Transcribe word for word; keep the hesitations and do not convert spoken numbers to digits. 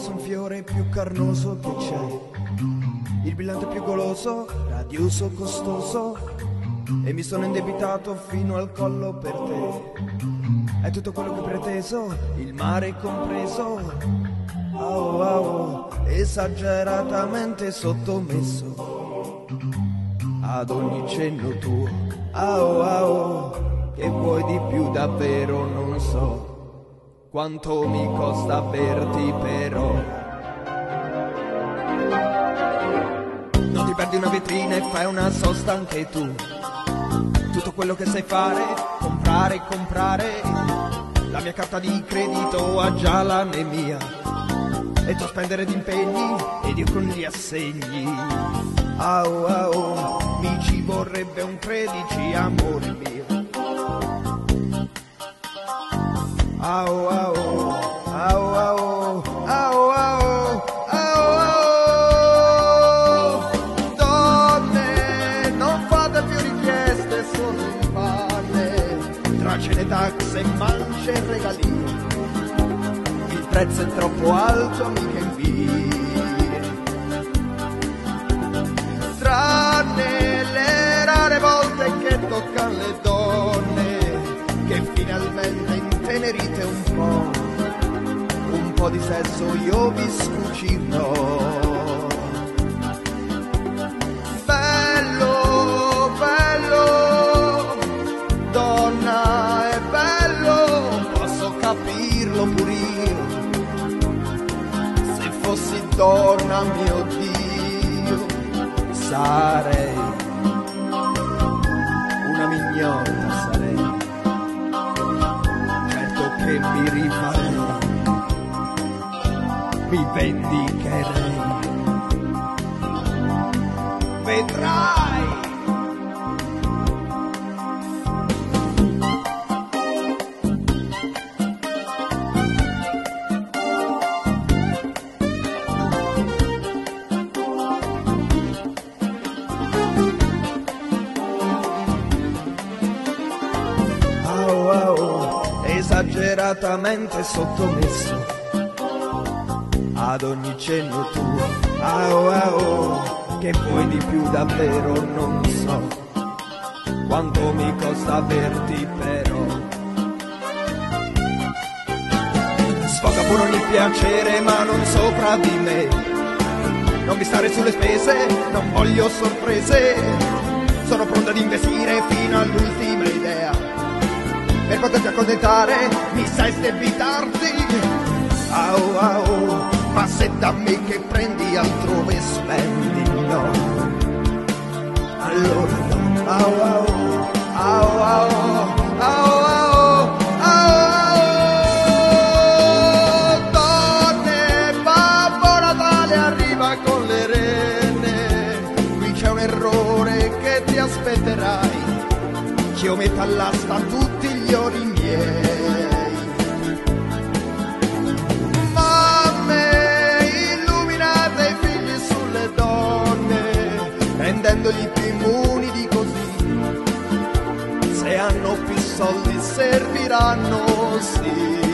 forse un fiore più carnoso che c'è, il brillante più goloso, radioso, costoso, e mi sono indebitato fino al collo per te. È tutto quello che ho preteso, il mare compreso, oh, oh, esageratamente sottomesso ad ogni cenno tuo, oh, oh, che vuoi di più davvero non so quanto mi costa averti però. Non ti perdi una vetrina e fai una sosta anche tu, tutto quello che sai fare, comprare, comprare, la mia carta di credito ha già l'anemia, e tu a spendere di impegni ed io con gli assegni. Au au, mi ci vorrebbe un tredici, amore mio. Au au, au au, au au, au au. Donne, non fate più richieste, sono in palle, tra cene, tasse, mance e regalini. Il prezzo è troppo alto, amiche invie. Tranne le rare volte che toccano le donne, che finalmente intenerite un po', un po' di sesso io vi sfuggirò. Bello, bello, donna è bello, posso capirlo pure io, se fossi donna mio Dio sarei una mignota, sarei, che mi rifarei, mi vendicherei, vedrai. Au au, esageratamente sottomesso ad ogni cenno tuo, au au, che vuoi di più davvero non so quanto mi costa averti però. Sfoga pure ogni piacere ma non sopra di me, non mi stare sulle spese, non voglio sorprese, sono pronta ad investire fino all'ultima idea, per poterti accontentare mi sai stebitarti. Au au, ma se da me che prendi altrove spendi, no, allora no. Au au, au au, au au, au. Donne, Babbo Natale arriva con le rene, qui c'è un errore che ti aspetterai, che io metta all'asta tutti gli ori miei. Mamme, illuminate i figli sulle donne, rendendoli più immuni di così, se hanno più soldi serviranno sì.